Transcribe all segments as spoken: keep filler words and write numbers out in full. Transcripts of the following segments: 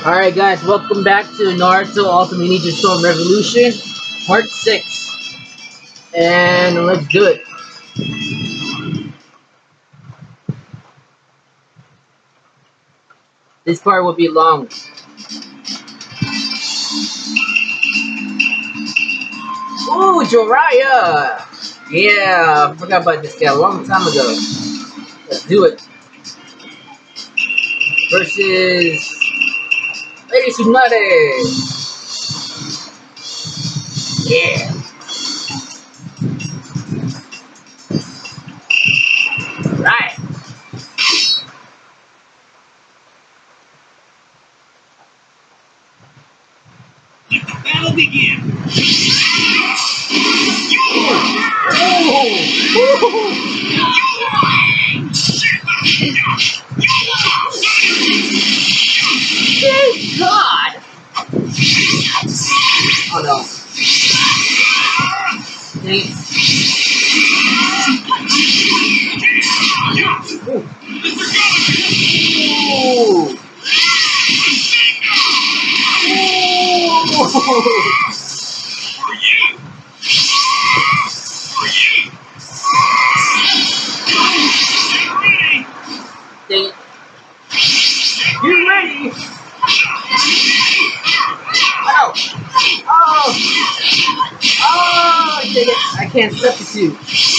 Alright guys, welcome back to Naruto Ultimate Ninja Storm Revolution, Part six. And let's do it. This part will be long. Ooh, Jiraya! Yeah, I forgot about this guy a long time ago. Let's do it. Versus Lady Tsunade! Yeah! Right! Let the battle begin! Thank God! Oh no. Thanks. Ooh. Ooh. For you! For you! Get ready! Dang it. You ready? Oh! Oh! Oh! Dang it. I can't substitute.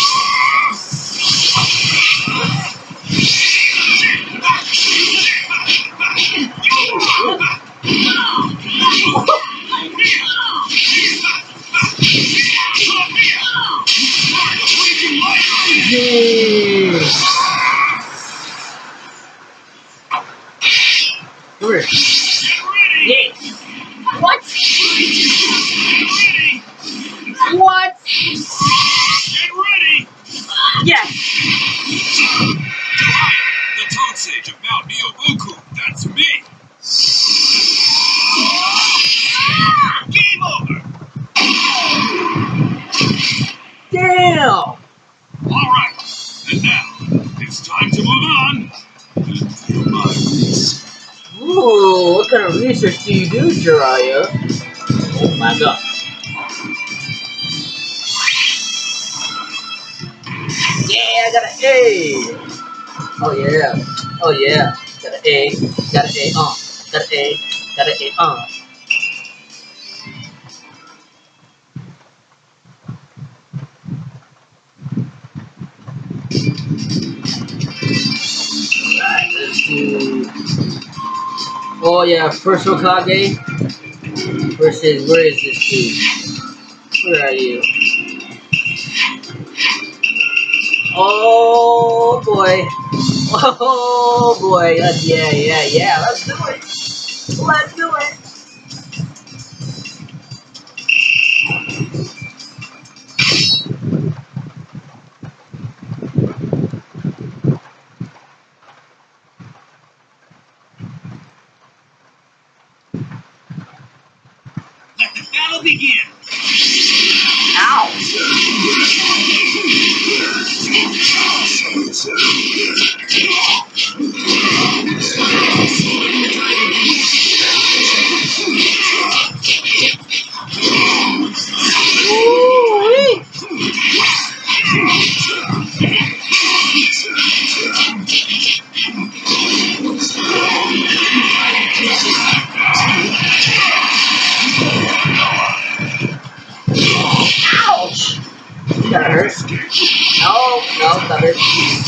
Yeah! Three. Yeah. What? What? Get ready! Yes! The Toad Sage of Mount Nioboku, that's me! Game over! Damn! Alright, and now, it's time to move on! To my release. Ooh, what kind of research do you do, Jiraya? Oh my god. Yeah, I got an A! Oh yeah. Oh yeah. Got an A. Got an A, uh. Got an A. Got an A, uh. Alright, let's do... Oh yeah, first Hokage versus, where is this dude? Where are you? Oh boy. Oh boy. Uh, yeah, yeah, yeah. Let's do it. Let's do it. Let the battle begin! Ow. Ooh-wee. Ouch! That hurt. No, no, that hurt.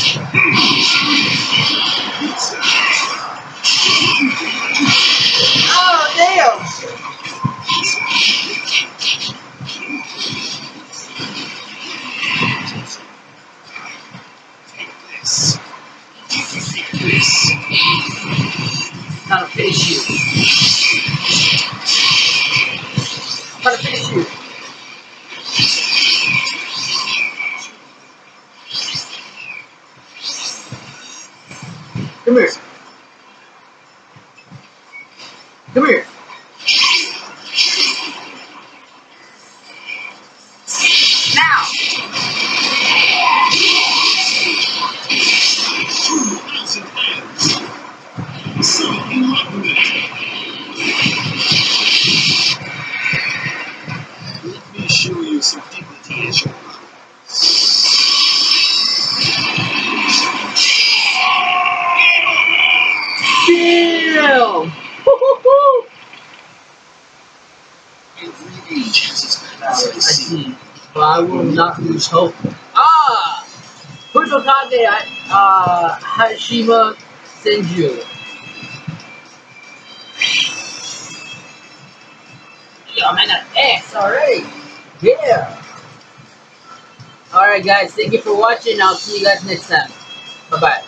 Oh, damn! Trying to finish you. Trying to finish you. Come here. Come here. Now. Two thousand hands. So unlock it. see, but I will not lose hope. Ah! Who's Hokage? I, uh, Hashima Senju. Yo, man, got an X already. Yeah. Alright, guys. Thank you for watching. I'll see you guys next time. Bye-bye.